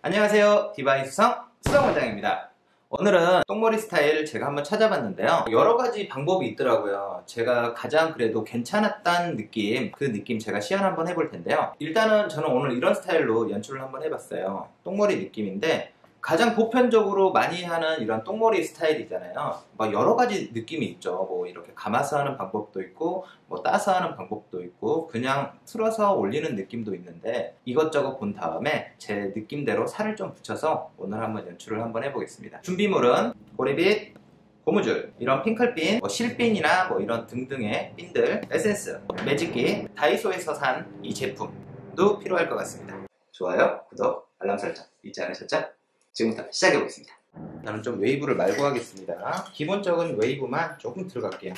안녕하세요. 디바인 수성원장입니다. 오늘은 똥머리 스타일 제가 한번 찾아봤는데요. 여러가지 방법이 있더라고요. 제가 가장 그래도 괜찮았던 느낌, 그 느낌 제가 시연 한번 해볼 텐데요. 일단은 저는 오늘 이런 스타일로 연출을 한번 해봤어요. 똥머리 느낌인데 가장 보편적으로 많이 하는 이런 똥머리 스타일이잖아요. 막 여러가지 느낌이 있죠. 뭐 이렇게 감아서 하는 방법도 있고 뭐 따서 하는 방법도 있고 그냥 틀어서 올리는 느낌도 있는데 이것저것 본 다음에 제 느낌대로 살을 좀 붙여서 오늘 한번 연출을 한번 해보겠습니다. 준비물은 고리빗, 고무줄, 이런 핑클핀, 뭐 실핀이나 뭐 이런 등등의 핀들, 에센스, 매직기, 다이소에서 산 이 제품도 필요할 것 같습니다. 좋아요, 구독, 알람 설정 잊지 않으셨죠? 지금부터 시작해보겠습니다. 저는 좀 웨이브를 말고 하겠습니다. 기본적인 웨이브만 조금 들어갈게요.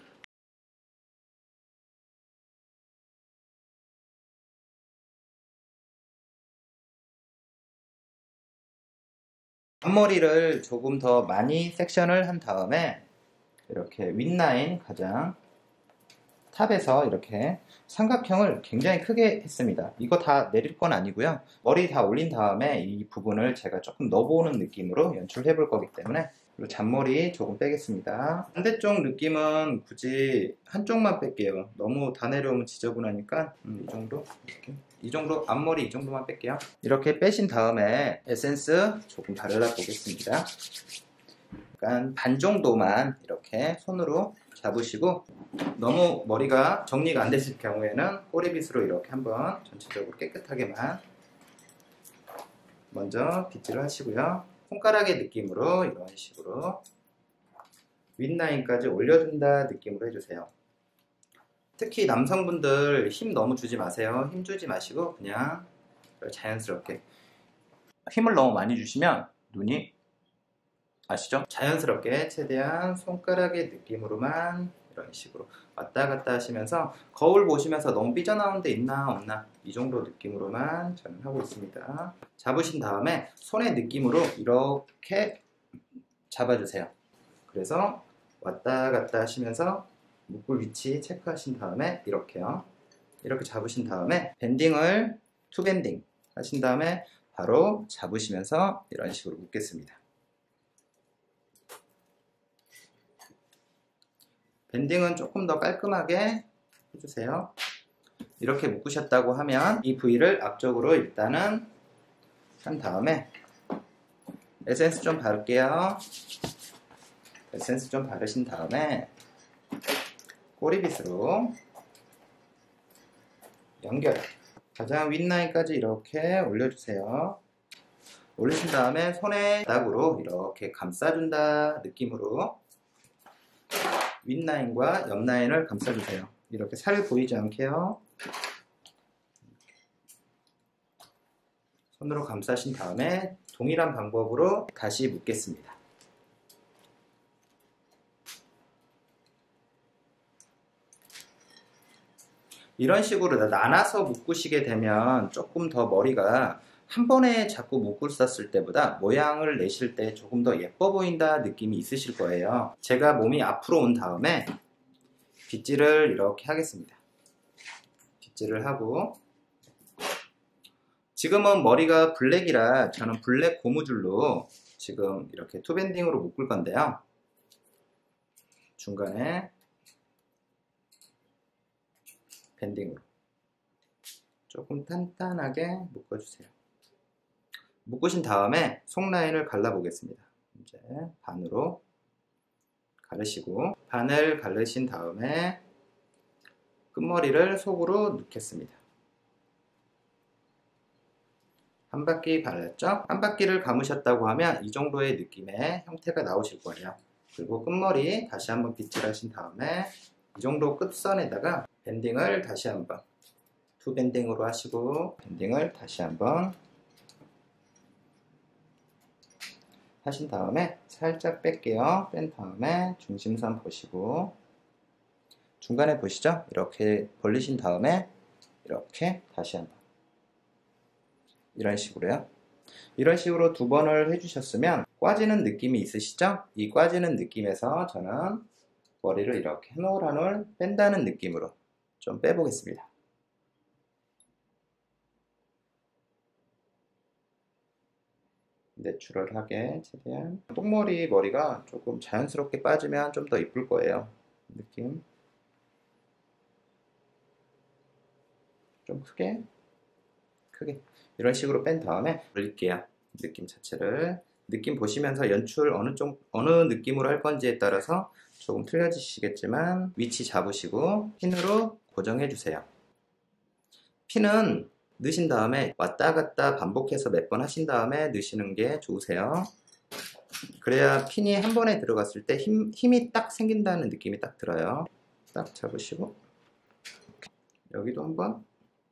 앞머리를 조금 더 많이 섹션을 한 다음에 이렇게 윗라인 가장 탑에서 이렇게 삼각형을 굉장히 크게 했습니다. 이거 다 내릴 건 아니고요. 머리 다 올린 다음에 이 부분을 제가 조금 넣어보는 느낌으로 연출해 볼 거기 때문에 그리고 잔머리 조금 빼겠습니다. 반대쪽 느낌은 굳이 한쪽만 뺄게요. 너무 다 내려오면 지저분하니까 이 정도 이렇게. 이 정도 앞머리 이 정도만 뺄게요. 이렇게 빼신 다음에 에센스 조금 바르러 보겠습니다. 약간 반 정도만 이렇게 손으로 잡으시고 너무 머리가 정리가 안 됐을 경우에는 꼬리빗으로 이렇게 한번 전체적으로 깨끗하게만 먼저 빗질을 하시고요. 손가락의 느낌으로 이런 식으로 윗라인까지 올려준다 느낌으로 해주세요. 특히 남성분들 힘 너무 주지 마세요. 힘 주지 마시고 그냥 자연스럽게 힘을 너무 많이 주시면 눈이 아시죠? 자연스럽게 최대한 손가락의 느낌으로만 이런 식으로 왔다 갔다 하시면서 거울 보시면서 너무 삐져나온 데 있나 없나 이 정도 느낌으로만 저는 하고 있습니다. 잡으신 다음에 손의 느낌으로 이렇게 잡아주세요. 그래서 왔다 갔다 하시면서 묶을 위치 체크하신 다음에 이렇게요. 이렇게 잡으신 다음에 밴딩을 투밴딩 하신 다음에 바로 잡으시면서 이런 식으로 묶겠습니다. 밴딩은 조금 더 깔끔하게 해주세요. 이렇게 묶으셨다고 하면 이 부위를 앞쪽으로 일단은 한 다음에 에센스 좀 바를게요. 에센스 좀 바르신 다음에 꼬리빗으로 연결 가장 윗라인까지 이렇게 올려주세요. 올리신 다음에 손의 바닥으로 이렇게 감싸준다 느낌으로 윗라인과 옆라인을 감싸주세요. 이렇게 살 보이지 않게요. 손으로 감싸신 다음에 동일한 방법으로 다시 묶겠습니다. 이런 식으로 나눠서 묶으시게 되면 조금 더 머리가 한 번에 자꾸 묶었을 때보다 모양을 내실 때 조금 더 예뻐 보인다 느낌이 있으실 거예요. 제가 몸이 앞으로 온 다음에 빗질을 이렇게 하겠습니다. 빗질을 하고 지금은 머리가 블랙이라 저는 블랙 고무줄로 지금 이렇게 투밴딩으로 묶을 건데요. 중간에 밴딩으로 조금 단단하게 묶어주세요. 묶으신 다음에 속 라인을 갈라 보겠습니다. 이제 반으로 가르시고 반을 가르신 다음에 끝머리를 속으로 넣겠습니다. 한 바퀴 발랐죠? 한 바퀴를 감으셨다고 하면 이 정도의 느낌의 형태가 나오실 거예요. 그리고 끝머리 다시 한번 빗질하신 다음에 이 정도 끝선에다가 밴딩을 다시 한번 투 밴딩으로 하시고 밴딩을 다시 한번 하신 다음에 살짝 뺄게요. 뺀 다음에 중심선 보시고 중간에 보시죠? 이렇게 벌리신 다음에 이렇게 다시 한번 이런 식으로요. 이런 식으로 두 번을 해주셨으면 꽈지는 느낌이 있으시죠? 이 꽈지는 느낌에서 저는 머리를 이렇게 한 올 한 올 뺀다는 느낌으로 좀 빼보겠습니다. 내추럴하게 최대한. 똥머리 머리가 조금 자연스럽게 빠지면 좀 더 이쁠 거예요. 느낌 좀 크게 이런 식으로 뺀 다음에 올릴게요. 느낌 자체를 느낌 보시면서 연출 어느 느낌으로 할 건지에 따라서 조금 틀려지시겠지만 위치 잡으시고 핀으로 고정해 주세요. 핀은 넣으신 다음에 왔다 갔다 반복해서 몇 번 하신 다음에 넣으시는 게 좋으세요. 그래야 핀이 한 번에 들어갔을 때 힘이 딱 생긴다는 느낌이 딱 들어요. 딱 잡으시고 여기도 한번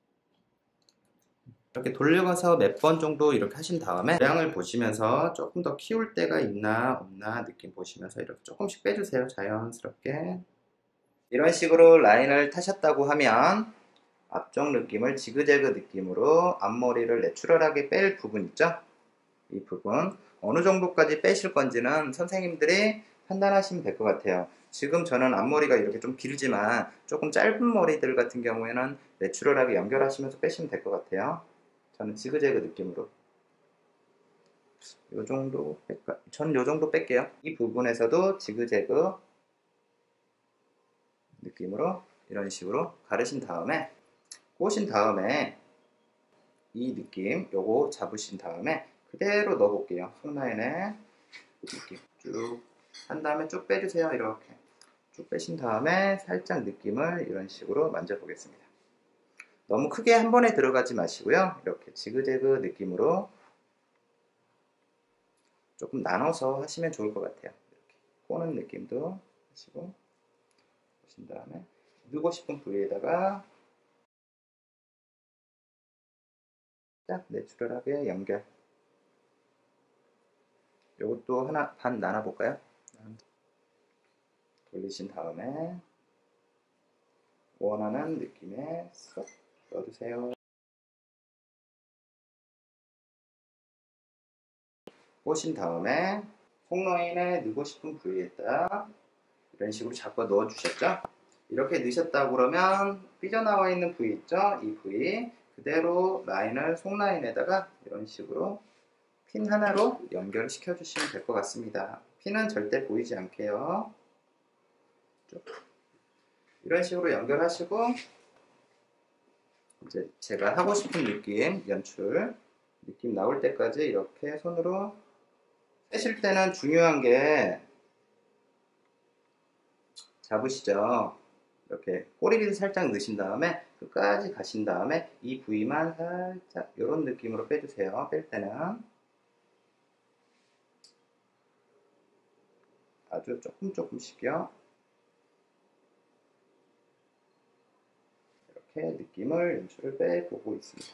이렇게 돌려가서 몇 번 정도 이렇게 하신 다음에 모양을 보시면서 조금 더 키울 데가 있나 없나 느낌 보시면서 이렇게 조금씩 빼주세요. 자연스럽게. 이런 식으로 라인을 타셨다고 하면 앞쪽 느낌을 지그재그 느낌으로 앞머리를 내추럴하게 뺄 부분 있죠? 이 부분 어느 정도까지 빼실 건지는 선생님들이 판단하시면 될 것 같아요. 지금 저는 앞머리가 이렇게 좀 길지만 조금 짧은 머리들 같은 경우에는 내추럴하게 연결하시면서 빼시면 될 것 같아요. 저는 지그재그 느낌으로 요 정도 뺄까? 전 요 정도 뺄게요. 이 부분에서도 지그재그 느낌으로 이런 식으로 가르신 다음에 꼬신 다음에 이 느낌 요거 잡으신 다음에 그대로 넣어 볼게요. 손 라인에 이렇게 쭉 한 다음에 쭉 빼주세요. 이렇게 쭉 빼신 다음에 살짝 느낌을 이런 식으로 만져 보겠습니다. 너무 크게 한 번에 들어가지 마시고요. 이렇게 지그재그 느낌으로 조금 나눠서 하시면 좋을 것 같아요. 이렇게 꼬는 느낌도 하시고 보신 다음에 넣고 싶은 부위에다가 딱 내추럴하게 연결. 이것도 하나 반 나눠 볼까요? 돌리신 다음에 원하는 느낌에 쏙 넣어주세요. 꼬신 다음에 콩라인에 넣고 싶은 부위에다 이런 식으로 잡고 넣어주셨죠? 이렇게 넣으셨다고 그러면 삐져나와 있는 부위 있죠? 이 부위 그대로 라인을 속라인에다가 이런 식으로 핀 하나로 연결시켜 주시면 될 것 같습니다. 핀은 절대 보이지 않게요. 이런 식으로 연결하시고 이제 제가 하고 싶은 느낌, 연출 느낌 나올 때까지 이렇게 손으로 빼실 때는 중요한 게 잡으시죠. 이렇게 꼬리를 살짝 넣으신 다음에 끝까지 가신 다음에 이 부위만 살짝 이런 느낌으로 빼주세요. 뺄 때는 아주 조금씩요. 이렇게 느낌을 연출을 빼보고 있습니다.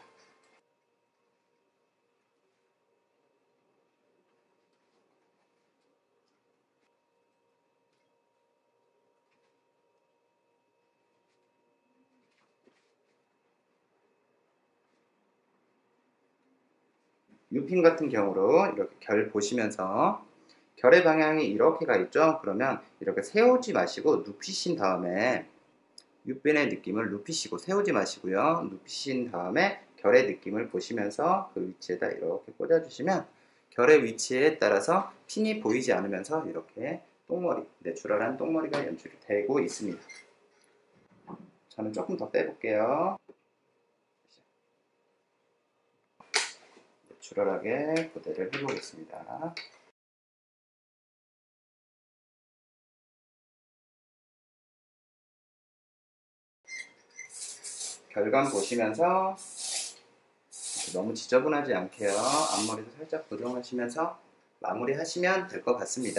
U핀 같은 경우로 이렇게 결 보시면서 결의 방향이 이렇게 가 있죠? 그러면 이렇게 세우지 마시고 눕히신 다음에 U핀의 느낌을 눕히시고 세우지 마시고요. 눕히신 다음에 결의 느낌을 보시면서 그 위치에다 이렇게 꽂아주시면 결의 위치에 따라서 핀이 보이지 않으면서 이렇게 똥머리, 내추럴한 똥머리가 연출이 되고 있습니다. 저는 조금 더 빼볼게요. 내추럴하게 고데를 해보겠습니다. 결감 보시면서 너무 지저분하지 않게요. 앞머리도 살짝 고정하시면서 마무리 하시면 될 것 같습니다.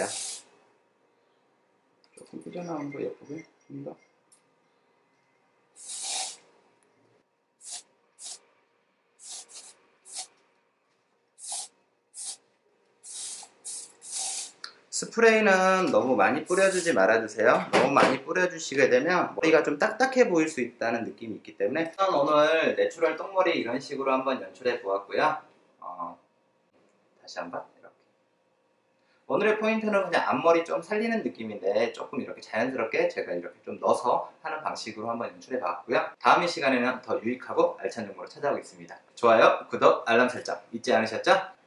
조금 삐져나온 거 예쁘게 좀 더. 스프레이는 너무 많이 뿌려주지 말아주세요. 너무 많이 뿌려주시게 되면 머리가 좀 딱딱해 보일 수 있다는 느낌이 있기 때문에 오늘 내추럴 똥머리 이런 식으로 한번 연출해 보았고요. 다시 한번 이렇게. 오늘의 포인트는 그냥 앞머리 좀 살리는 느낌인데 조금 이렇게 자연스럽게 제가 이렇게 좀 넣어서 하는 방식으로 한번 연출해 봤고요. 다음 시간에는 더 유익하고 알찬 정보로 찾아오겠습니다. 좋아요, 구독, 알람 설정 잊지 않으셨죠?